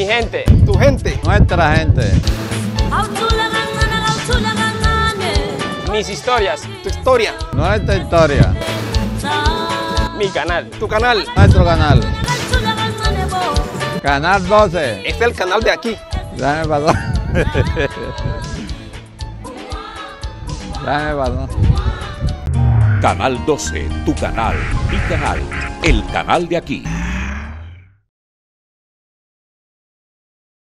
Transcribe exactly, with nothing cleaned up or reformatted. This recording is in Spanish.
gente. Tu gente. Nuestra gente. Mis historias. Tu historia. Nuestra historia. Mi canal. Tu canal. Nuestro canal. Canal doce. Este es el canal de aquí. Dame perdón. Dame perdón. Canal doce, tu canal, mi canal, el canal de aquí.